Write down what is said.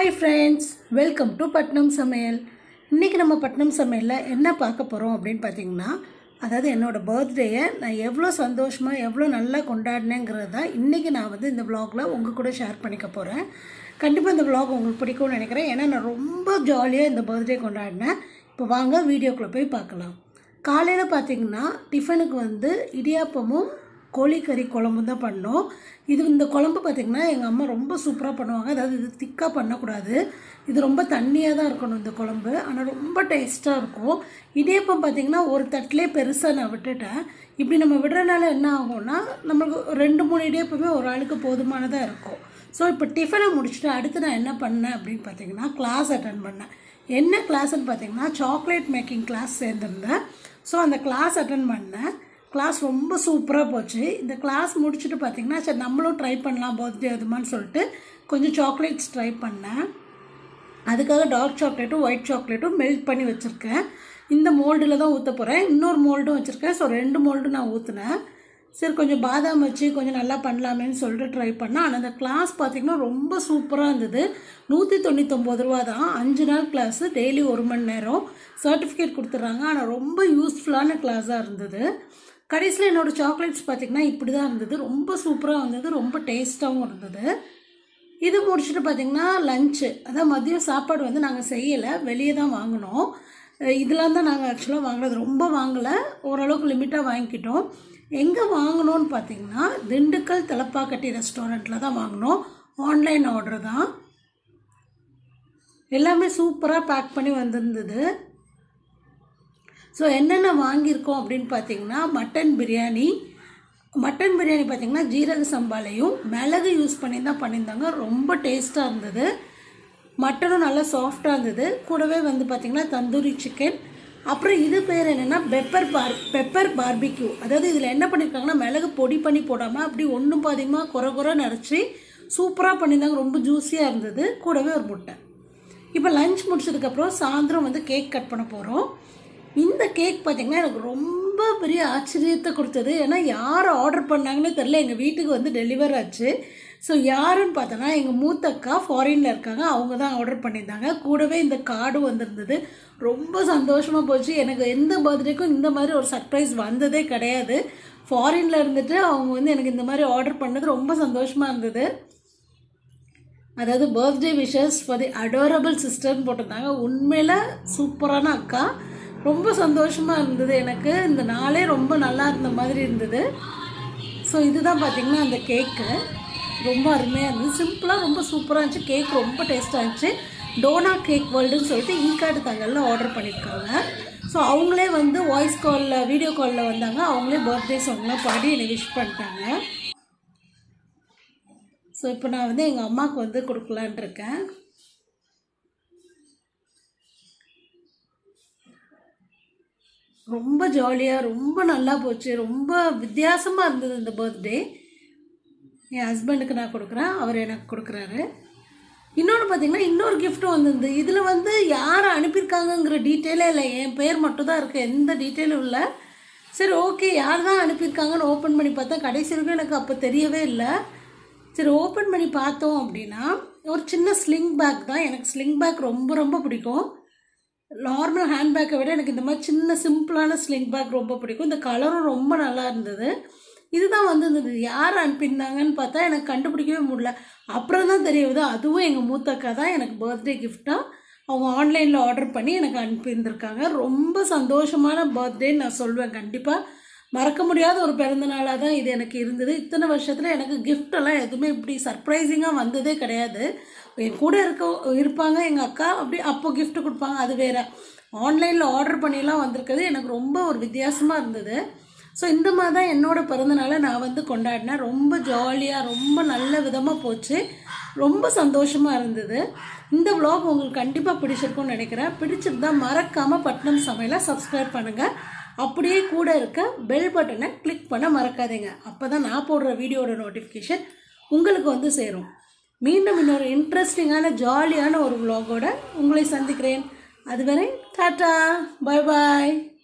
Hi friends, welcome to Patnam Samayal. இன்னைக்கு நம்ம பட்னம் சமையல்ல என்ன பார்க்க போறோம் அப்படினு பாத்தீங்கன்னா அதாவது என்னோட பர்த்டேயை நான் எவ்வளவு சந்தோஷமா எவ்வளவு நல்லா கொண்டாடினேங்கறத இன்னைக்கு நான் வந்து இந்த vlogல உங்க கூட ஷேர் பண்ணிக்க போறேன். கண்டிப்பா இந்த vlog உங்களுக்கு பிடிக்கும்னு நினைக்கிறேன். ஏன்னா நான் ரொம்ப ஜாலியா இந்த பர்த்டே கொண்டாடினேன். இப்போ வாங்க வீடியோக்குள்ள போய் பார்க்கலாம். காலையில பாத்தீங்கன்னா டிஃபனுக்கு வந்து இடியாப்பமும் கோழிக்கறி குழம்பு தான் பண்ணோம். இந்த குழம்பு பாத்தீங்கன்னா எங்க அம்மா ரொம்ப சூப்பரா பண்ணுவாங்க. அதாவது இது திக்கா பண்ண கூடாது. இது ரொம்ப தண்ணியா தான் இருக்கணும் இந்த குழம்பு. ஆனா ரொம்ப டேஸ்டா இருக்கும். இடியாப்பம் பாத்தீங்கன்னா ஒரு தட்டிலே பெருசா நான் விட்டுட்டேன். இப்படி நம்ம விடுறனால என்ன ஆகும்னா நமக்கு 2-3 இடியாப்பமே ஒரு ஆளுக்கு போதுமானதா இருக்கும். சோ இப்போ டிஃபனை முடிச்சிட்டு அடுத்து நான் என்ன பண்ணேன் அப்படினு பாத்தீங்கன்னா கிளாஸ் அட்டெண்ட் பண்ணேன். என்ன கிளாஸ்னு பாத்தீங்கன்னா சாக்லேட் மேக்கிங் கிளாஸ் சேர்ந்திருந்தேன். சோ அந்த கிளாஸ் அட்டெண்ட் பண்ணேன். கிளாஸ் ரொம்ப சூப்பரா போச்சு. இந்த கிளாஸ் முடிச்சிட்டு பாத்தீங்கன்னா சரி நம்மளும் ட்ரை பண்ணலாம் பர்த்டே அதுமான்னு சொல்லிட்டு கொஞ்சம் சாக்லேட்ஸ் ட்ரை பண்ணேன். அதுக்காக டார்க் சாக்லேட்டும் ஒயிட் சாக்லேட்டும் மெல்ட் பண்ணி வச்சிருக்கேன். இந்த மோல்டில் தான் ஊற்ற போகிறேன். இன்னொரு மோல்டும் வச்சுருக்கேன். ஸோ 2 மோல்டு நான் ஊற்றுனேன். சரி கொஞ்சம் பாதாம் வச்சு கொஞ்சம் நல்லா பண்ணலாமேன்னு சொல்லிட்டு ட்ரை பண்ணேன். ஆனால் அந்த கிளாஸ் பார்த்திங்கன்னா ரொம்ப சூப்பராக இருந்தது. 199 ரூபா தான். 5 நாள் கிளாஸு, டெய்லி 1 மணி நேரம் சர்டிஃபிகேட் கொடுத்துட்றாங்க. ஆனால் ரொம்ப யூஸ்ஃபுல்லான கிளாஸாக இருந்தது. கடைசியில் என்னோட சாக்லேட்ஸ் பார்த்திங்கன்னா இப்படி தான் இருந்தது. ரொம்ப சூப்பராக இருந்தது. ரொம்ப டேஸ்ட்டாகவும் இருந்தது. இது முடிச்சுட்டு பார்த்திங்கன்னா லஞ்சு, அதான் மதியம் சாப்பாடு வந்து நாங்கள் செய்யலை, வெளியே தான் வாங்கினோம். இதெல்லாம் தான் நாங்கள் ஆக்சுவலாக வாங்கினது. ரொம்ப வாங்கலை, ஓரளவுக்கு லிமிட்டாக வாங்கிக்கிட்டோம். எங்கே வாங்கினோன்னு பார்த்திங்கன்னா திண்டுக்கல் தலப்பாக்கட்டி ரெஸ்டாரண்ட்டில் தான் வாங்கினோம். ஆன்லைன் ஆர்டர் தான். எல்லாமே சூப்பராக பேக் பண்ணி வந்திருந்தது. ஸோ என்னென்ன வாங்கியிருக்கோம் அப்படின்னு பார்த்தீங்கன்னா மட்டன் பிரியாணி பார்த்தீங்கன்னா ஜீரக சம்பாலையும் மிளகு யூஸ் பண்ணி தான் பண்ணியிருந்தாங்க. ரொம்ப டேஸ்ட்டாக இருந்தது. மட்டனும் நல்லா சாஃப்டாக இருந்தது. கூடவே வந்து பார்த்திங்கன்னா தந்தூரி சிக்கன், அப்புறம் இது பேர் என்னென்னா பெப்பர் பார்பிக்யூ. அதாவது இதில் என்ன பண்ணியிருக்காங்கன்னா மிளகு பொடி பண்ணி போடாமல் அப்படி ஒன்றும் பாதிகமாக குறை நிறச்சி சூப்பராக பண்ணியிருந்தாங்க. ரொம்ப ஜூஸியாக இருந்தது. கூடவே ஒரு முட்டை. இப்போ லஞ்ச் முடிச்சதுக்கப்புறம் சாயந்தரம் வந்து கேக் கட் பண்ண போகிறோம். இந்த கேக் பார்த்திங்கன்னா எனக்கு ரொம்ப பெரிய ஆச்சரியத்தை கொடுத்தது. ஏன்னா யார் ஆர்டர் பண்ணாங்கன்னு தெரில. எங்கள் வீட்டுக்கு வந்து டெலிவர் ஆச்சு. ஸோ யாருன்னு பார்த்தோன்னா எங்கள் மூத்தக்கா ஃபாரினில் இருக்காங்க. அவங்க தான் ஆர்டர் பண்ணியிருந்தாங்க. கூடவே இந்த கார்டும் வந்திருந்தது. ரொம்ப சந்தோஷமாக போச்சு. எனக்கு எந்த பர்த்டேக்கும் இந்த மாதிரி ஒரு சர்ப்ரைஸ் வந்ததே கிடையாது. ஃபாரினில் இருந்துட்டு அவங்க வந்து எனக்கு இந்த மாதிரி ஆர்டர் பண்ணது ரொம்ப சந்தோஷமாக இருந்தது. அதாவது birthday wishes for the adorable சிஸ்டர்னு போட்டிருந்தாங்க. உண்மையில் சூப்பரான அக்கா. ரொம்ப சந்தோஷமாக இருந்தது. எனக்கு இந்த நாளே ரொம்ப நல்லா இருந்த மாதிரி இருந்தது. ஸோ இதுதான் பார்த்திங்கன்னா அந்த கேக்கு. ரொம்ப அருமையாக இருந்தது. சிம்பிளாக ரொம்ப சூப்பராக இருந்துச்சு. கேக் ரொம்ப டேஸ்ட்டாக இருந்துச்சு. டோனா கேக் வேர்ல்டுன்னு சொல்லிட்டு ஈக்காடு தங்கலில் ஆர்டர் பண்ணியிருக்காங்க. ஸோ அவங்களே வந்து வாய்ஸ் காலில் வீடியோ காலில் வந்தாங்க. அவங்களே பர்த்டே சாங்லாம் பாடி என்னை விஷ் பண்ணிட்டாங்க. ஸோ இப்போ நான் வந்து எங்கள் அம்மாவுக்கு வந்து கொடுக்கலான் இருக்கேன். ரொம்ப ஜாலியாக ரொம்ப நல்லா போச்சு. ரொம்ப வித்தியாசமாக இருந்தது இந்த பர்த்டே. என் ஹஸ்பண்டுக்கு நான் கொடுக்குறேன், அவர் எனக்கு கொடுக்குறாரு. இன்னொன்று பார்த்திங்கன்னா இன்னொரு கிஃப்ட்டும் வந்திருந்து. இதில் வந்து யாரை அனுப்பியிருக்காங்கங்கிற டீட்டெயிலே இல்லை. என் பேர் மட்டும் தான் இருக்குது, எந்த டீட்டெயிலும் இல்லை. சரி ஓகே யார் தான் அனுப்பியிருக்காங்கன்னு ஓப்பன் பண்ணி பார்த்தா கடைசி வரைக்கும் எனக்கு அப்போ தெரியவே இல்லை. சரி ஓப்பன் பண்ணி பார்த்தோம் அப்படின்னா ஒரு சின்ன ஸ்லிங் பேக் தான். எனக்கு ஸ்லிங் பேக் ரொம்ப ரொம்ப பிடிக்கும். நார்மல் ஹேண்ட்பேக்கை விட எனக்கு இந்த மாதிரி சின்ன சிம்பிளான ஸ்லிங் பேக் ரொம்ப பிடிக்கும். இந்த கலரும் ரொம்ப நல்லா இருந்தது. இதுதான் வந்து இருந்தது. யார் அனுப்பியிருந்தாங்கன்னு பார்த்தா எனக்கு கண்டுபிடிக்கவே முடியல. அப்புறம் தான் தெரியுது அதுவும் எங்கள் மூத்தக்கா தான் எனக்கு பர்த்டே கிஃப்டாக அவங்க ஆன்லைனில் ஆர்டர் பண்ணி எனக்கு அனுப்பியிருந்திருக்காங்க. ரொம்ப சந்தோஷமான பர்த்டேன்னு நான் சொல்வேன். கண்டிப்பாக மறக்க முடியாத ஒரு பிறந்த நாளாக தான் இது எனக்கு இருந்தது. இத்தனை வருஷத்தில் எனக்கு கிஃப்டெல்லாம் எதுவுமே இப்படி சர்ப்ரைசிங்காக வந்ததே கிடையாது. என் கூட இருப்பாங்க எங்கள் அக்கா, அப்படி அப்போ கிஃப்ட் கொடுப்பாங்க, அது வேறு. ஆன்லைனில் ஆர்டர் பண்ணிலாம் வந்திருக்கிறது எனக்கு ரொம்ப ஒரு வித்தியாசமாக இருந்தது. ஸோ இந்த மாதிரி தான் என்னோட பிறந்தநாளை நான் வந்து கொண்டாடினேன். ரொம்ப ஜாலியாக ரொம்ப நல்ல விதமாக போச்சு. ரொம்ப சந்தோஷமாக இருந்தது. இந்த vlog உங்களுக்கு கண்டிப்பாக பிடிச்சிருக்கும்னு நினைக்கிறேன். பிடிச்சிருந்தா மறக்காமல் பட்னம் சமையலை சப்ஸ்கிரைப் பண்ணுங்கள். அப்படியே கூட இருக்க பெல் பட்டனை கிளிக் பண்ண மறக்காதீங்க. அப்போ தான் நான் போடுற வீடியோட நோட்டிஃபிகேஷன் உங்களுக்கு வந்து சேரும். மீண்டும் இன்னொரு இன்ட்ரெஸ்டிங்கான ஜாலியான ஒரு vlogோட உங்களை சந்திக்கிறேன். அதுவரை டாட்டா, பை பாய்.